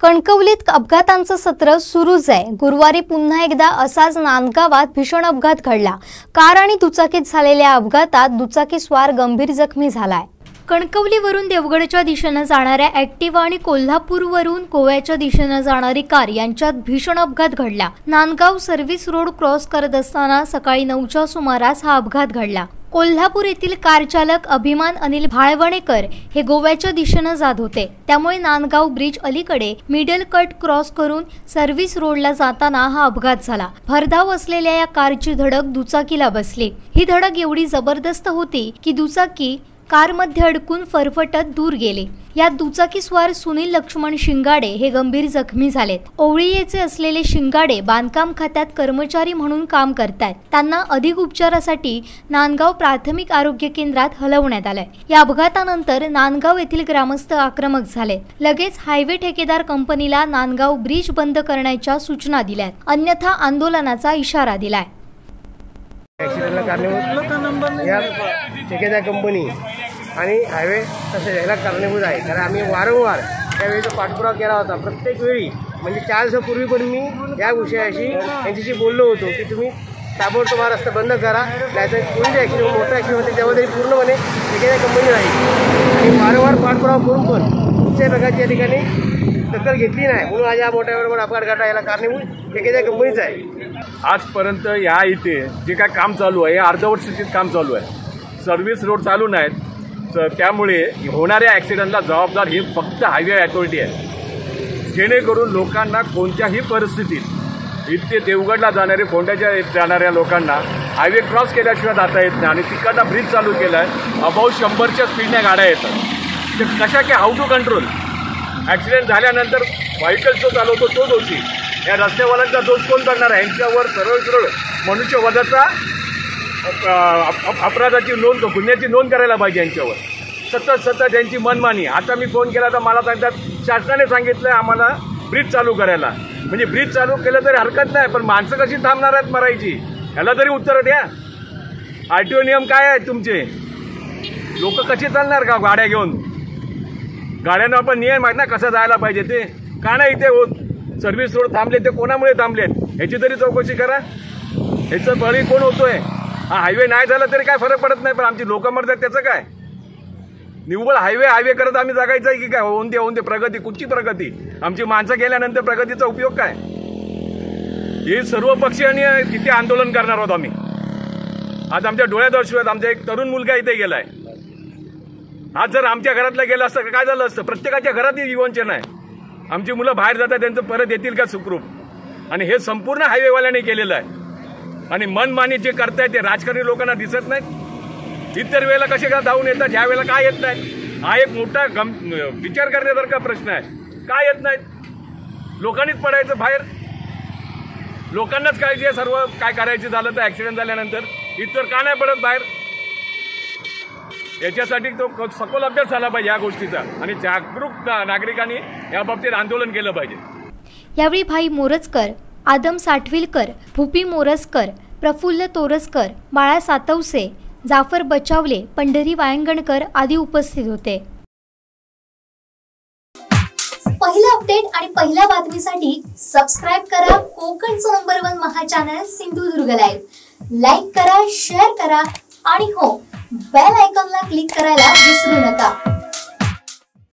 कणकवलीत अपघातांचं सत्र सुरूच आहे। गुरुवारी पुन्हा एकदा असाच नांदगावात भीषण अपघात घडला। कार आणि दुचाकीत झालेल्या अपघातात दुचाकीस्वार गंभीर जखमी झालाय। कणकवलीवरून देवगडच्या दिशेने जाणाऱ्या ॲक्टिवा आणि कोल्हापूरवरून गोव्याच्या दिशेने जाणारी कार यांच्यात भीषण अपघात घडला। नांदगाव सर्व्हिस रोड क्रॉस करत असताना सकाळी 9च्या सुमारास हा अपघात घडला। कोल्हापूर येथील कार चालक अभिमान अनिल भाळवणेकर हे गोव्याच्या दिशेने जात होते। त्यामुळे नांदगाव ब्रिज अलीकडे मिडल कट क्रॉस करून सर्व्हिस रोडला जाताना हा अपघात झाला। भरधाव असलेल्या या कारची धडक दुचाकीला बसली। ही धडक एवढी जबरदस्त होती की दुचाकी कारमध्ये अडकून फरफटत दूर गेले। या दुचाकीस्वार सुनील लक्ष्मण शिंगाडे हे गंभीर जखमी झालेत। ओवळीयेचे असलेले शिंगाडे बांधकाम खात्यात कर्मचारी म्हणून काम करतात। त्यांना अधिक उपचारासाठी नांदगाव प्राथमिक आरोग्य केंद्रात हलवण्यात आले। या अपघातानंतर नांदगाव येथील ग्रामस्थ आक्रमक झाले। लगेच हायवे ठेकेदार कंपनीला नांदगाव ब्रिज बंद करण्याच्या सूचना दिल्यात, अन्यथा आंदोलनाचा इशारा दिलाय। या ठेकेदार कंपनी आणि हायवे तसे याला कारणीभूत आहे। कारण आम्ही वारंवार त्यावेळेचा पाठपुरावा केला होता। प्रत्येक वेळी म्हणजे 4 दिवसापूर्वी पण मी या विषयाशी यांच्याशी बोललो होतो की तुम्ही ताबडतोब हा रस्ता बंद करा, नाहीतर कोणी ॲक्सिडेंट मोठा ॲक्सिडेंट होते त्यामध्ये पूर्णपणे ठेकेदार कंपनी राहील। आणि वारंवार पाठपुरावा करून पण कुठच्याही प्रकारची या ठिकाणी दखल घेतली नाही, म्हणून आज या मोठ्या अपघात घडला। याला कारणीभूत ठेकेदार कंपनीच आहे। आजपर्यंत या इथे जे काय काम चालू आहे अर्धवट स्थितीत काम चालू आहे। सर्व्हिस रोड चालू नाहीत, त्यामुळे होणाऱ्या ॲक्सिडेंटला जबाबदार ही फक्त हायवे अथॉरिटी आहे। जेणेकरून लोकांना कोणत्याही परिस्थितीत इथे देवगडला जाणारे फोंड्याच्या जाणाऱ्या लोकांना हायवे क्रॉस केल्याशिवाय जाता येत नाही। आणि तिकडला ब्रिज चालू केला आहे, अबाव 100च्या स्पीडने गाड्या येतात। ते कशा की हाऊ टू कंट्रोल। ॲक्सिडेंट झाल्यानंतर व्हायकल जो चालवतो तो दोषी, या रस्त्यावाल्यांचा दोष कोण करणार आहे? यांच्यावर सरळ मनुष्यवधाचा अपराधाची नोंद, गुन्ह्याची नोंद करायला पाहिजे यांच्यावर। सतत यांची मनमानी। आता मी फोन केला तर मला सांगतात शासनाने सांगितलं आम्हाला ब्रिज चालू करायला। म्हणजे ब्रिज चालू केलं तरी हरकत नाही, पण माणसं कशी थांबणार आहेत मरायची? ह्याला तरी उत्तर द्या। RTO नियम काय आहेत तुमचे? लोक कशी चालणार का गाड्या घेऊन? गाड्यांना पण नियम आहेत ना कसं जायला पाहिजे ते। का नाही इथे होत? सर्व्हिस रोड थांबले ते कोणामुळे थांबलेत ह्याची तरी चौकशी करा। ह्याचं बळी कोण होतोय? हा हायवे नाही झाला तरी काय फरक पडत नाही, पण आमची लोकं मरतात त्याचं काय? निव्वळ हायवे करत आम्ही जगायचं आहे की काय? होऊन दे प्रगती, कुठची प्रगती? आमची माणसं गेल्यानंतर प्रगतीचा उपयोग काय? हे सर्व पक्षीयांनी किती आंदोलन करणार आहोत आम्ही। आज आमच्या डोळ्यादर्शक आमचा एक तरुण मुलगा इथे गेलाय। आज जर आमच्या घरातला गेला असतं काय झालं असतं? प्रत्येकाच्या घरात जीवनचन आहे। आमची मुलं बाहेर जातात, त्यांचं परत येतील का सुखरूप? आणि हे संपूर्ण हायवेवाल्याने केलेलं आहे। आणि मनमानी जे करतायत ते राजकारणी लोकांना दिसत नाहीत। इतर वेळेला कसे का धावून येतात, ह्या वेळेला काय येत नाहीत? हा एक मोठा विचार करण्यासारखा प्रश्न आहे। काय येत नाहीत? लोकांनीच पडायचं बाहेर। लोकांनाच काळजी आहे सर्व काय करायचं झालं तर ॲक्सिडेंट झाल्यानंतर, इतर का नाही पडत बाहेर? याच्यासाठी तो सखोल अभ्यास झाला पाहिजे या गोष्टीचा, आणि जागरूक नागरिकांनी या बाबतीत आंदोलन केलं पाहिजे। यावेळी भाई मोरजकर, आदम साठविलकर, भूपी मोरजकर, प्रफुल्ल तोरसकर, बाळा सातवसे, जाफर बचावले, पंढरी वायंगणकर आदी उपस्थित होते। पहिला अपडेट आणि पहिल्या बातमीसाठी सबस्क्राइब करा कोकणचं नंबर 1 महा चॅनल सिंधुदुर्ग लाईव्ह। लाईक करा, शेअर करा आणि हो, बेल आयकॉनला क्लिक करायला विसरू नका।